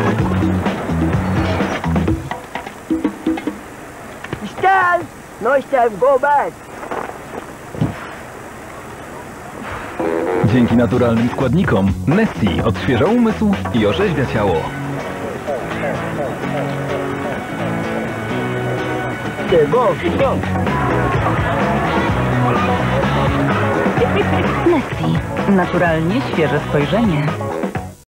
Stand! Nice to have go back. Dzięki naturalnym składnikom Nessie odświeża umysł i orzeźwia ciało. Nessie. Naturalnie świeże spojrzenie.